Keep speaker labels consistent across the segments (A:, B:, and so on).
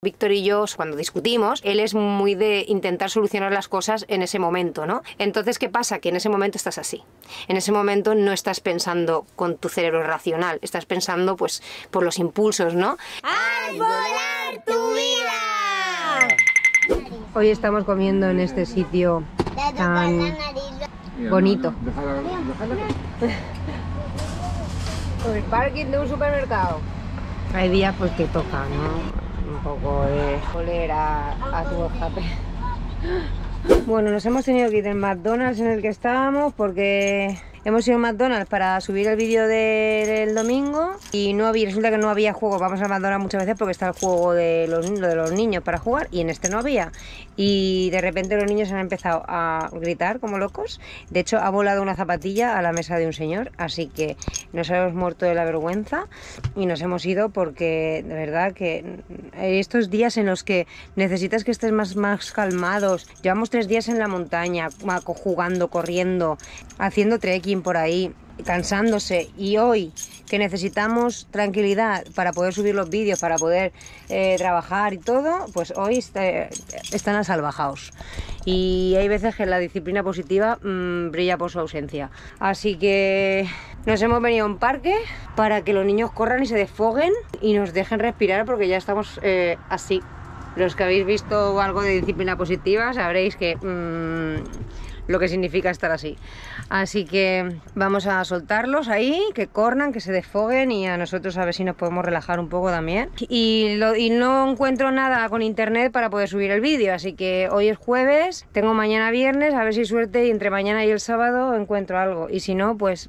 A: Víctor y yo, cuando discutimos, él es muy de intentar solucionar las cosas en ese momento, ¿no? Entonces, ¿qué pasa? Que en ese momento estás así. En ese momento no estás pensando con tu cerebro racional, estás pensando, pues, por los impulsos, ¿no?
B: ¡Al volar tu vida!
A: Hoy estamos comiendo en este sitio tan bonito. El parking de un supermercado. Hay días pues que toca, ¿no? Un poco de oler a tu escape. Bueno, nos hemos tenido que ir del McDonald's en el que estábamos porque hemos ido a McDonald's para subir el vídeo del domingo y resulta que no había juego. Vamos al McDonald's muchas veces porque está el juego de los niños para jugar y en este no había. Y de repente los niños han empezado a gritar como locos. De hecho, ha volado una zapatilla a la mesa de un señor, así que nos hemos muerto de la vergüenza y nos hemos ido porque de verdad que estos días en los que necesitas que estés más calmados. Llevamos 3 días en la montaña, jugando, corriendo, haciendo trekking por ahí, cansándose, y hoy que necesitamos tranquilidad para poder subir los vídeos, para poder trabajar y todo, pues hoy están asalvajados. Y hay veces que la disciplina positiva brilla por su ausencia. Así que nos hemos venido a un parque para que los niños corran y se desfoguen y nos dejen respirar porque ya estamos así. Los que habéis visto algo de disciplina positiva sabréis que lo que significa estar así. Así que vamos a soltarlos ahí, que corran, que se desfoguen y a nosotros a ver si nos podemos relajar un poco también. Y no encuentro nada con internet para poder subir el vídeo, así que hoy es jueves, tengo mañana viernes, a ver si suerte y entre mañana y el sábado encuentro algo. Y si no, pues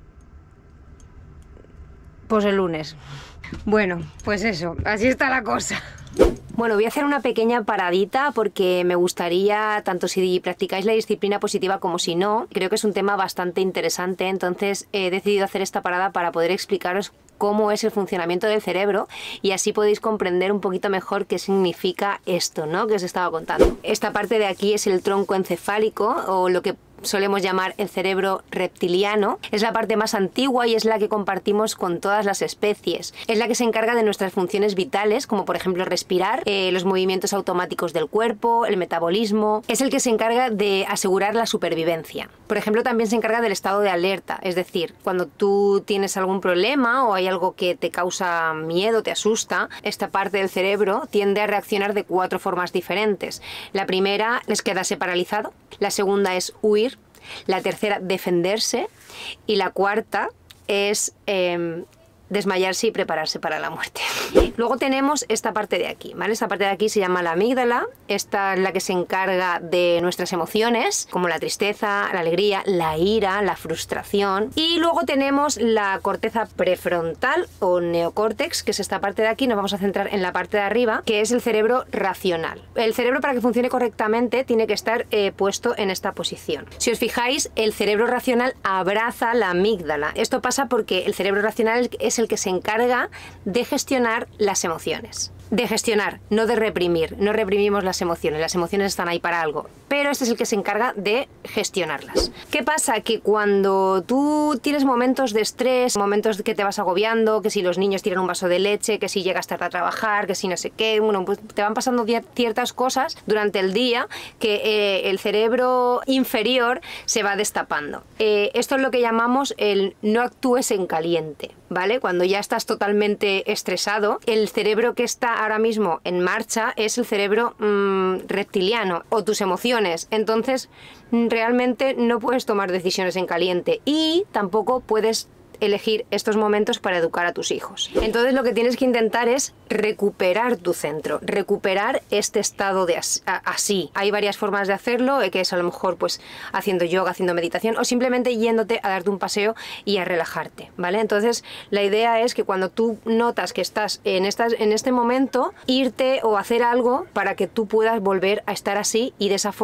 A: el lunes. Bueno, pues eso, así está la cosa. Bueno, voy a hacer una pequeña paradita porque me gustaría, tanto si practicáis la disciplina positiva como si no, creo que es un tema bastante interesante, entonces he decidido hacer esta parada para poder explicaros cómo es el funcionamiento del cerebro y así podéis comprender un poquito mejor qué significa esto, ¿no?, que os estaba contando. Esta parte de aquí es el tronco encefálico, o lo que solemos llamar el cerebro reptiliano. Es la parte más antigua y es la que compartimos con todas las especies. Es la que se encarga de nuestras funciones vitales, como por ejemplo respirar, los movimientos automáticos del cuerpo, el metabolismo. Es el que se encarga de asegurar la supervivencia. Por ejemplo, también se encarga del estado de alerta, es decir, cuando tú tienes algún problema o hay algo que te causa miedo, te asusta, esta parte del cerebro tiende a reaccionar de 4 formas diferentes. La primera es quedarse paralizado, la segunda es huir, la tercera defenderse y la cuarta es desmayarse y prepararse para la muerte. Luego tenemos esta parte de aquí, ¿vale? Esta parte de aquí se llama la amígdala. Esta es la que se encarga de nuestras emociones, como la tristeza, la alegría, la ira, la frustración. Y luego tenemos la corteza prefrontal o neocórtex, que es esta parte de aquí. Nos vamos a centrar en la parte de arriba, que es el cerebro racional. El cerebro, para que funcione correctamente, tiene que estar puesto en esta posición. Si os fijáis, el cerebro racional abraza la amígdala. Esto pasa porque el cerebro racional es el que se encarga de gestionar las emociones. De gestionar, no de reprimir. No reprimimos las emociones están ahí para algo, pero este es el que se encarga de gestionarlas. ¿Qué pasa? Que cuando tú tienes momentos de estrés, momentos que te vas agobiando, que si los niños tiran un vaso de leche, que si llegas tarde a trabajar, que si no sé qué, bueno, pues te van pasando ciertas cosas durante el día que el cerebro inferior se va destapando. Esto es lo que llamamos el no actúes en caliente, ¿vale? Cuando ya estás totalmente estresado, el cerebro que está ahora mismo en marcha es el cerebro reptiliano o tus emociones. Entonces, realmente no puedes tomar decisiones en caliente y tampoco puedes elegir estos momentos para educar a tus hijos. Entonces lo que tienes que intentar es recuperar tu centro, recuperar este estado de así. Hay varias formas de hacerlo, que es a lo mejor pues haciendo yoga, haciendo meditación o simplemente yéndote a darte un paseo y a relajarte, ¿vale? Entonces la idea es que cuando tú notas que estás en este momento, irte o hacer algo para que tú puedas volver a estar así y de esa forma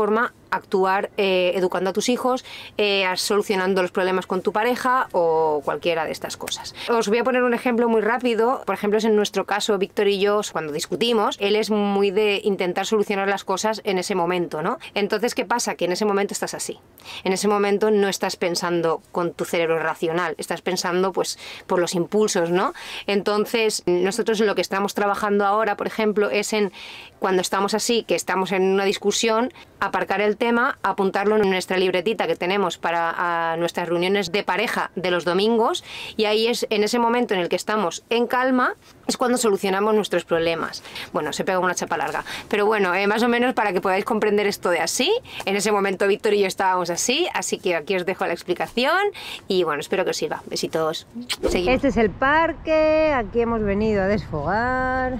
A: actuar educando a tus hijos, solucionando los problemas con tu pareja o cualquiera de estas cosas. Os voy a poner un ejemplo muy rápido. Por ejemplo, es en nuestro caso, Víctor y yo, cuando discutimos, él es muy de intentar solucionar las cosas en ese momento, ¿no? Entonces, ¿qué pasa? Que en ese momento estás así. En ese momento no estás pensando con tu cerebro racional, estás pensando pues por los impulsos, ¿no? Entonces, nosotros en lo que estamos trabajando ahora, por ejemplo, es en cuando estamos así, que estamos en una discusión, aparcar el tema, apuntarlo en nuestra libretita que tenemos para nuestras reuniones de pareja de los domingos, y ahí es en ese momento en el que estamos en calma, es cuando solucionamos nuestros problemas. Bueno, se pega una chapa larga, pero bueno, más o menos para que podáis comprender esto de así. En ese momento Víctor y yo estábamos así que aquí os dejo la explicación y bueno, espero que os sirva. Besitos. Seguimos. Este es el parque, aquí hemos venido a desfogar.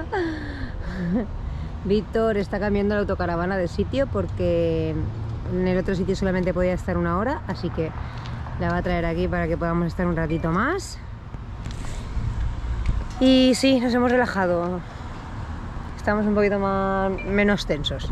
A: Víctor está cambiando la autocaravana de sitio porque en el otro sitio solamente podía estar 1 hora, así que la va a traer aquí para que podamos estar un ratito más. Y sí, nos hemos relajado. Estamos un poquito menos tensos.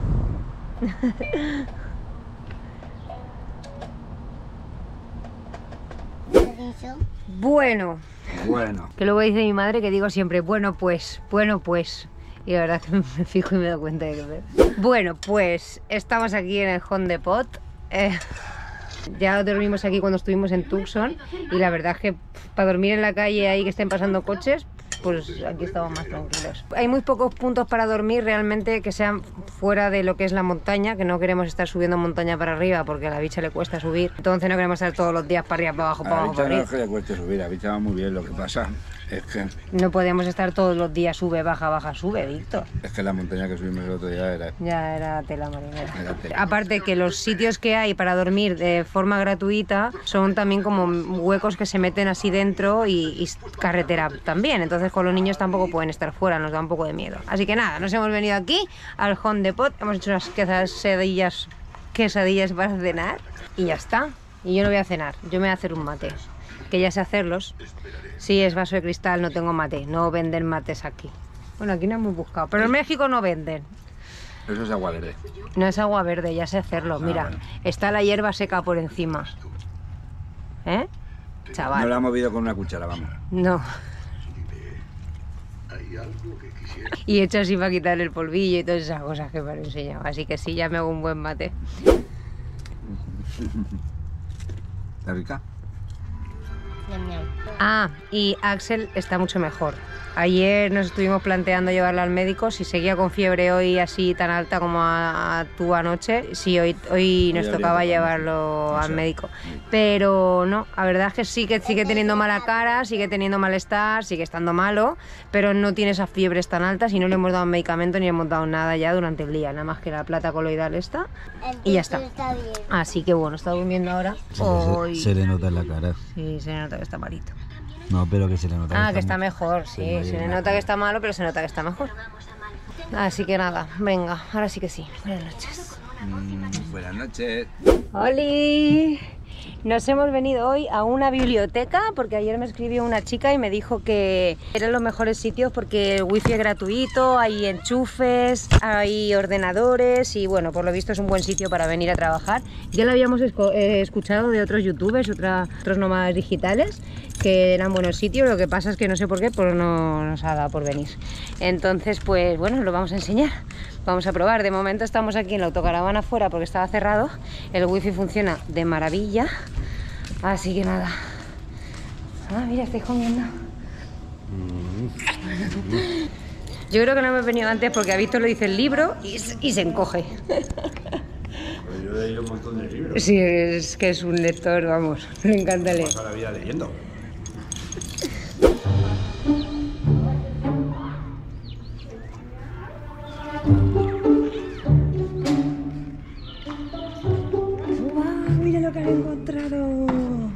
A: Bueno. Que luego dice mi madre que digo siempre, bueno pues. Y la verdad que me fijo y me doy cuenta de que... Bueno, pues estamos aquí en el Home Depot. Ya dormimos aquí cuando estuvimos en Tucson y la verdad es que para dormir en la calle ahí que estén pasando coches, pues aquí estamos más tranquilos. Hay muy pocos puntos para dormir realmente que sean fuera de lo que es la montaña, que no queremos estar subiendo montaña para arriba porque a la bicha le cuesta subir. Entonces no queremos estar todos los días para arriba, para abajo, para abajo, para arriba.
C: No es que le cueste subir, a la bicha va muy bien, lo que pasa es que...
A: No podemos estar todos los días sube, baja, sube, Víctor.
C: Es que la montaña que subimos el otro día era...
A: Ya era tela marinera. Aparte que los sitios que hay para dormir de forma gratuita son también como huecos que se meten así dentro y carretera también. Entonces con los niños tampoco pueden estar fuera, nos da un poco de miedo. Así que nada, nos hemos venido aquí al Home Depot, hemos hecho unas quesadillas para cenar y ya está. Y yo no voy a cenar, yo me voy a hacer un mate, que ya sé hacerlos. Sí, es vaso de cristal, no tengo mate, no venden mates aquí. Bueno, aquí no hemos buscado, pero en México no venden.
C: Eso es agua verde.
A: No es agua verde, ya sé hacerlo. Mira, bueno. Está la hierba seca por encima. ¿Eh? Chaval.
C: No la hemos movido con una cuchara, vamos.
A: No. Y hecho así para quitar el polvillo y todas esas cosas que me han enseñado. Así que sí, ya me hago un buen mate.
C: ¿Está rica?
A: Ah, y Axel está mucho mejor. Ayer nos estuvimos planteando llevarla al médico, si seguía con fiebre hoy así tan alta como tú anoche, sí, hoy nos tocaba llevarlo al médico. Pero no, la verdad es que sí que sigue teniendo mala cara, sigue teniendo malestar, sigue estando malo, pero no tiene esas fiebres tan altas y no le hemos dado medicamento ni le hemos dado nada ya durante el día, nada más que la plata coloidal esta y ya está. Así que bueno, está durmiendo ahora.
C: Se le nota en la cara.
A: Sí, se le nota que está malito.
C: No, pero que se le nota.
A: Que está mejor, sí. Se le nota que está malo, pero se nota que está mejor. Así que nada, venga, ahora sí que sí. Buenas noches.
C: Buenas noches.
A: ¡Holi! Nos hemos venido hoy a una biblioteca porque ayer me escribió una chica y me dijo que eran los mejores sitios porque el wifi es gratuito, hay enchufes, hay ordenadores y bueno, por lo visto es un buen sitio para venir a trabajar. Ya lo habíamos escuchado de otros youtubers, otros nómadas digitales, que eran buenos sitios, lo que pasa es que no sé por qué, pero no nos ha dado por venir. Entonces, pues bueno, lo vamos a enseñar. Vamos a probar. De momento estamos aquí en la autocaravana afuera porque estaba cerrado. El wifi funciona de maravilla. Así que nada. Ah, mira, estáis comiendo. Yo creo que no me he venido antes porque a Víctor le dice el libro y se encoge.
C: Yo he leído un montón de libros.
A: Sí, es que es un lector, vamos. Me encanta leer.
C: Pasa la vida leyendo.
A: Mira lo que han encontrado.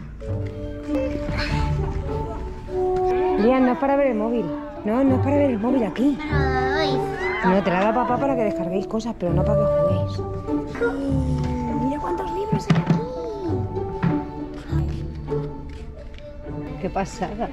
A: Lian, no es para ver el móvil. No, no es para ver el móvil aquí. No, te la da papá para que descarguéis cosas, pero no para que juguéis. Mira cuántos libros hay aquí. Qué pasada.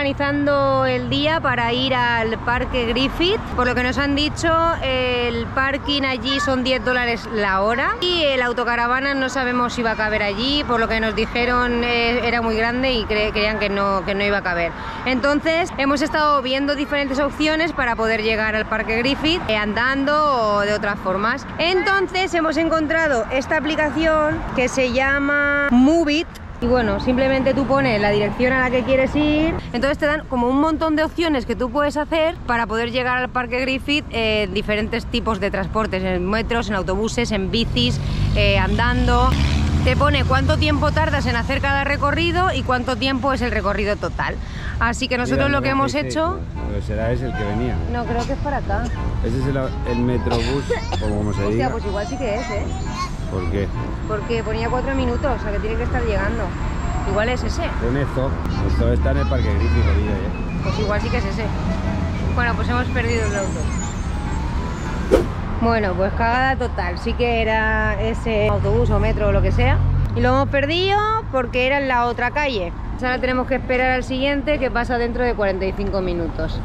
A: organizando el día para ir al parque Griffith. Por lo que nos han dicho, el parking allí son $10 la hora y el autocaravana no sabemos si va a caber allí. Por lo que nos dijeron era muy grande y creían que no iba a caber. Entonces hemos estado viendo diferentes opciones para poder llegar al parque Griffith andando o de otras formas. Entonces hemos encontrado esta aplicación que se llama Move It. Y bueno, simplemente tú pones la dirección a la que quieres ir, entonces te dan como un montón de opciones que tú puedes hacer para poder llegar al parque Griffith, diferentes tipos de transportes, en metros, en autobuses, en bicis, andando. Te pone cuánto tiempo tardas en hacer cada recorrido y cuánto tiempo es el recorrido total. Así que nosotros lo que hemos hecho...
C: ¿Será ese el que venía?
A: No, creo que es para acá.
C: Ese es el Metrobús, o como se diga.
A: Hostia, pues igual sí que es, ¿eh?
C: ¿Por qué?
A: Porque ponía 4 minutos, o sea que tiene que estar llegando. Igual es ese.
C: Pone Zoo. El Zoo está en el parque Griffith, lo digo, ¿eh?
A: Pues igual sí que es ese. Bueno, pues hemos perdido el auto. Bueno, pues cagada total. Sí que era ese autobús o metro o lo que sea. Y lo hemos perdido porque era en la otra calle. Ahora tenemos que esperar al siguiente, que pasa dentro de 45 minutos.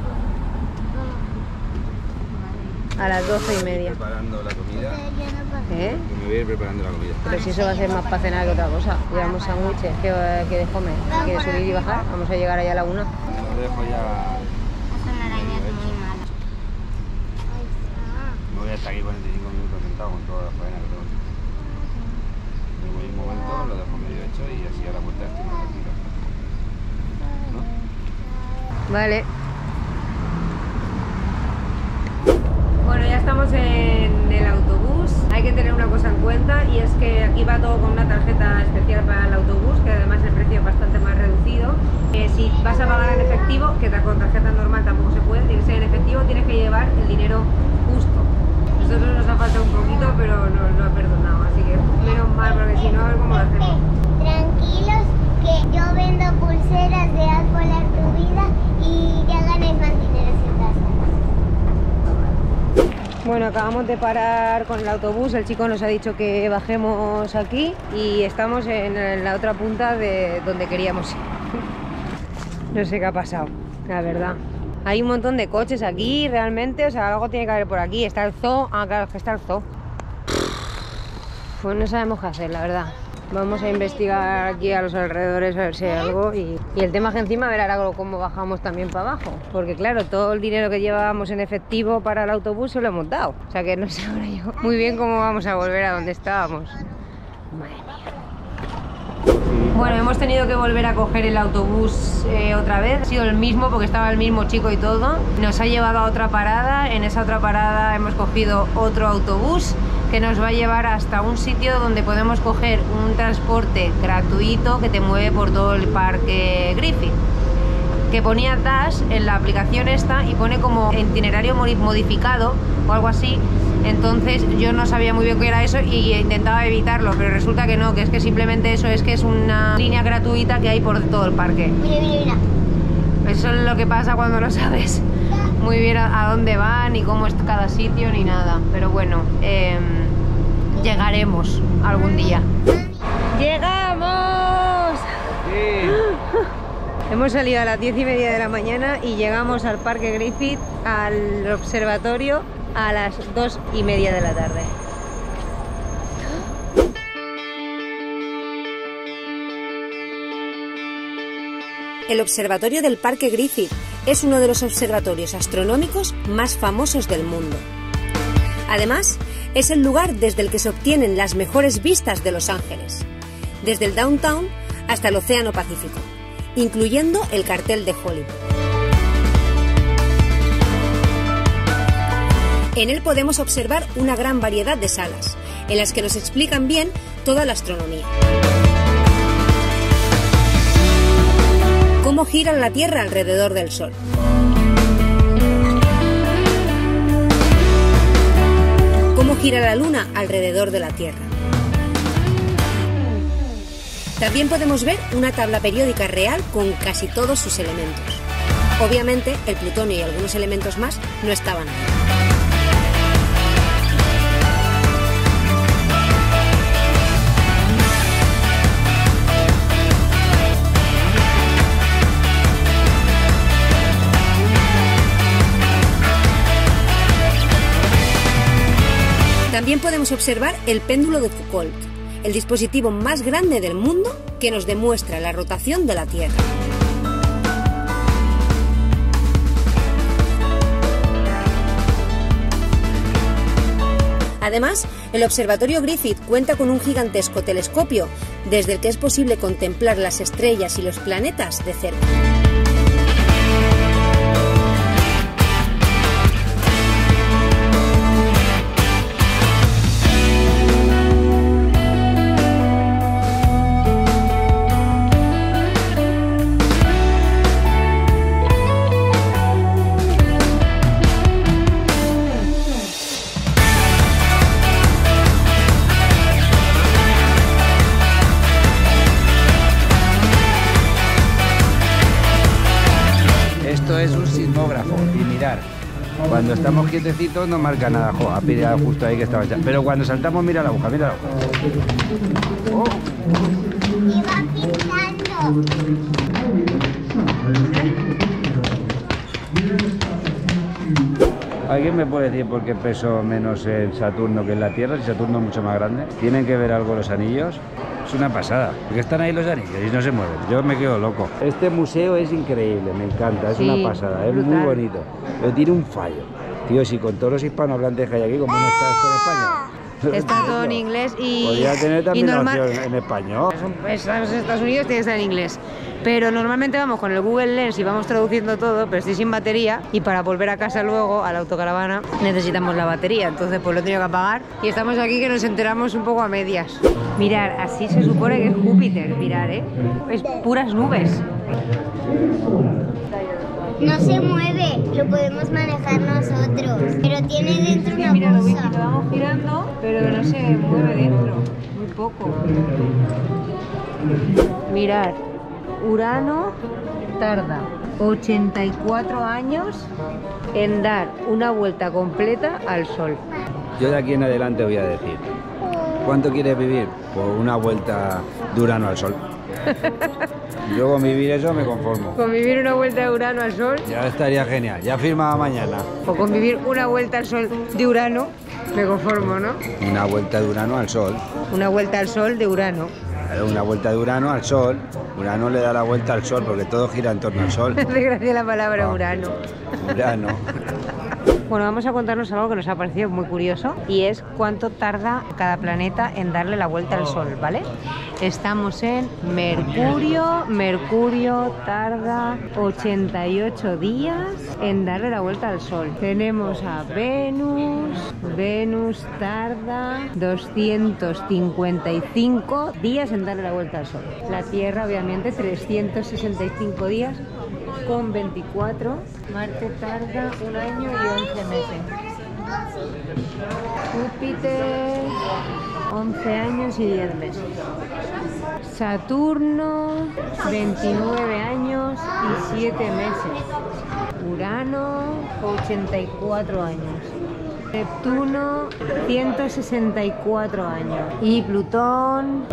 A: A las 12:30.
C: Preparando la comida.
A: ¿Eh?
C: Me voy a ir preparando la comida.
A: Pero si eso va a ser más para cenar que otra cosa. Llevamos sándwiches, ¿qué de comer? ¿Quieres subir y bajar? Vamos a llegar allá a la 1.
C: Lo dejo ya.
B: Son arañas muy malas.
C: Me voy hasta aquí 45 minutos sentado con toda la faena que tengo que hacer. Me voy un momento, lo dejo medio hecho y así a la vuelta estoy más tranquilo. ¿No?
A: Vale. Bueno, ya estamos en el autobús. Hay que tener una cosa en cuenta y es que aquí va todo con una tarjeta especial para el autobús, que además el precio es bastante más reducido. Si vas a pagar en efectivo, que con tarjeta normal tampoco se puede, tiene que ser en efectivo, tienes que llevar el dinero justo. Nosotros nos ha faltado un poquito, pero no ha perdonado, así que menos mal, porque si no, a ver cómo lo hacemos.
B: Tranquilos, que yo vendo pulseras de Haz Volar Tu Vida y ya ganéis más dinero en casa.
A: Bueno, acabamos de parar con el autobús, el chico nos ha dicho que bajemos aquí y estamos en la otra punta de donde queríamos ir. No sé qué ha pasado, la verdad. Hay un montón de coches aquí realmente, o sea, algo tiene que haber por aquí. Está el zoo, claro, es que está el zoo. Pues no sabemos qué hacer, la verdad. Vamos a investigar aquí a los alrededores a ver si hay algo y el tema es que encima ver ahora cómo bajamos también para abajo, porque claro, todo el dinero que llevábamos en efectivo para el autobús se lo hemos dado, o sea que no sé ahora yo muy bien cómo vamos a volver a donde estábamos. Madre mía. Bueno, hemos tenido que volver a coger el autobús otra vez. Ha sido el mismo porque estaba el mismo chico y todo. Nos ha llevado a otra parada. En esa otra parada hemos cogido otro autobús que nos va a llevar hasta un sitio donde podemos coger un transporte gratuito que te mueve por todo el parque Griffith. Que ponía Dash en la aplicación esta y pone como itinerario modificado o algo así. Entonces yo no sabía muy bien qué era eso y intentaba evitarlo, pero resulta que no, que es que simplemente eso es que es una línea gratuita que hay por todo el parque.
B: Mira, mira, mira.
A: Eso es lo que pasa cuando no sabes muy bien a dónde van ni cómo es cada sitio ni nada. Pero bueno, llegaremos algún día. ¡Llegamos!
C: Sí.
A: Hemos salido a las 10:30 de la mañana y llegamos al parque Griffith, al observatorio, a las 2:30 de la tarde. El observatorio del Parque Griffith es uno de los observatorios astronómicos más famosos del mundo. Además, es el lugar desde el que se obtienen las mejores vistas de Los Ángeles, desde el downtown hasta el Océano Pacífico, incluyendo el cartel de Hollywood. En él podemos observar una gran variedad de salas, en las que nos explican bien toda la astronomía. Cómo gira la Tierra alrededor del Sol. Cómo gira la Luna alrededor de la Tierra. También podemos ver una tabla periódica real con casi todos sus elementos. Obviamente, el plutonio y algunos elementos más no estaban ahí. También podemos observar el péndulo de Foucault, el dispositivo más grande del mundo que nos demuestra la rotación de la Tierra. Además, el Observatorio Griffith cuenta con un gigantesco telescopio desde el que es posible contemplar las estrellas y los planetas de cerca.
C: Esto es un sismógrafo y mirar, cuando estamos quietecitos no marca nada, ha pillado justo ahí que estaba ya. Pero cuando saltamos mira la aguja, mira la aguja. Oh.
B: Y va pintando.
C: ¿Alguien me puede decir por qué peso menos en Saturno que en la Tierra? Si Saturno es mucho más grande. ¿Tienen que ver algo los anillos? Es una pasada, porque están ahí los anillos y no se mueven. Yo me quedo loco. Este museo es increíble, me encanta, es una pasada, es muy bonito. Pero tiene un fallo. Tío, si con todos los hispanohablantes que hay aquí, ¿cómo no está esto en España?
A: Está todo en inglés y...
C: Podría tener también la opción en español.
A: Estamos en Estados Unidos, tiene que estar en inglés. Pero normalmente vamos con el Google Lens y vamos traduciendo todo, pero estoy sin batería y para volver a casa luego a la autocaravana necesitamos la batería, entonces pues lo he tenido que apagar y estamos aquí que nos enteramos un poco a medias. Mirar, así se supone que es Júpiter, mirar, es puras nubes.
B: No se mueve, lo podemos manejar nosotros, pero tiene dentro una
A: Mira, lo
B: cosa.
A: vamos girando, pero no se mueve dentro, muy poco. Mirar. Urano tarda 84 años en dar una vuelta completa al Sol.
C: Yo de aquí en adelante voy a decir, ¿cuánto quieres vivir? Pues una vuelta de Urano al Sol. Yo con vivir eso me conformo.
A: Con vivir una vuelta de Urano al Sol.
C: Ya estaría genial, ya firmaba mañana.
A: O con vivir una vuelta al Sol de Urano, me conformo, ¿no?
C: Una vuelta de Urano al Sol.
A: Una vuelta al Sol de Urano.
C: Una vuelta de Urano al Sol. Urano le da la vuelta al Sol porque todo gira en torno al Sol.
A: Me hace gracia la palabra Urano.
C: Urano.
A: Bueno, vamos a contarnos algo que nos ha parecido muy curioso y es cuánto tarda cada planeta en darle la vuelta al Sol, ¿vale? Estamos en Mercurio. Mercurio tarda 88 días en darle la vuelta al Sol. Tenemos a Venus. Venus tarda 255 días en darle la vuelta al Sol. La Tierra, obviamente, 365 días con 24. Marte tarda 1 año y 11 meses. Júpiter, 11 años y 10 meses. Saturno, 29 años y 7 meses. Urano, 84 años. Neptuno, 164 años. Y Plutón,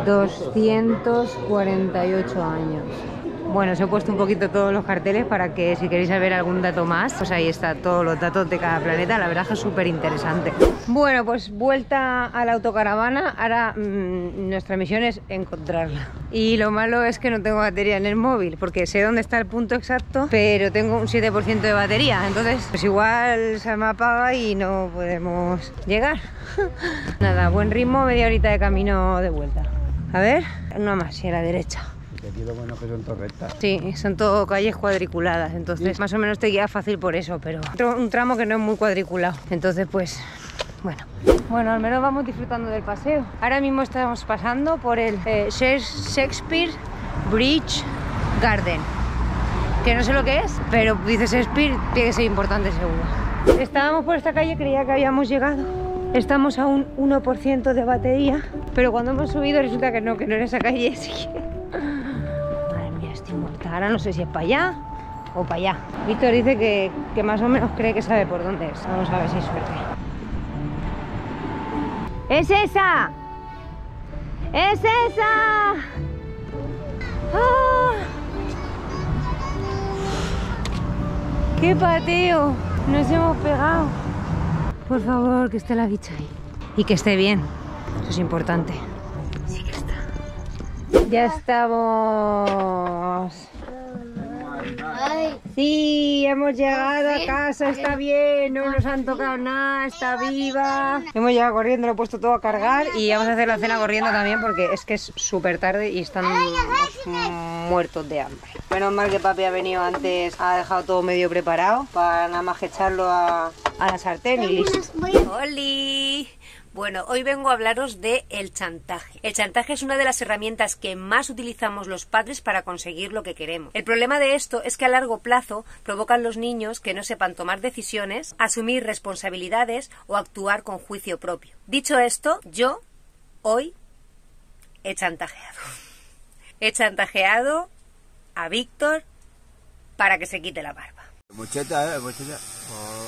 A: 248 años. Bueno, os he puesto un poquito todos los carteles para que si queréis saber algún dato más, pues ahí está todos los datos de cada planeta. La verdad es que es súper interesante. Bueno, pues vuelta a la autocaravana. Ahora nuestra misión es encontrarla. Y lo malo es que no tengo batería en el móvil, porque sé dónde está el punto exacto, pero tengo un 7% de batería. Entonces, pues igual se me apaga y no podemos llegar. Nada, buen ritmo, media horita de camino de vuelta. A ver, no más, y a la derecha.
C: Aquí lo bueno que son torretas.
A: Sí, son todo calles cuadriculadas, entonces más o menos te queda fácil por eso, pero un tramo que no es muy cuadriculado, entonces pues bueno, al menos vamos disfrutando del paseo. Ahora mismo estamos pasando por el Shakespeare Bridge Garden, que no sé lo que es, pero dice Shakespeare, tiene que ser importante seguro. Estábamos por esta calle, creía que habíamos llegado. Estamos a un 1% de batería, pero cuando hemos subido resulta que no era esa calle, así que... Ahora no sé si es para allá o para allá. Víctor dice que más o menos cree que sabe por dónde es. Vamos a ver si hay suerte. ¡Es esa! ¡Es esa! ¡Ah! ¡Qué pateo! Nos hemos pegado. Por favor, que esté la bicha ahí. y que esté bien. Eso es importante. Sí que está. Ya estamos. Sí, hemos llegado a casa, está bien, no nos han tocado nada, está viva. Hemos llegado corriendo, lo he puesto todo a cargar y vamos a hacer la cena corriendo también porque es que es súper tarde y están muertos de hambre. Menos mal que papi ha venido antes, ha dejado todo medio preparado para nada más que echarlo a la sartén y listo. ¡Holi! Bueno, hoy vengo a hablaros de el chantaje. El chantaje es una de las herramientas que más utilizamos los padres para conseguir lo que queremos. El problema de esto es que a largo plazo provocan los niños que no sepan tomar decisiones, asumir responsabilidades o actuar con juicio propio. Dicho esto, yo hoy he chantajeado. He chantajeado a Víctor para que se quite la barba.
D: Mucheta, mucheta.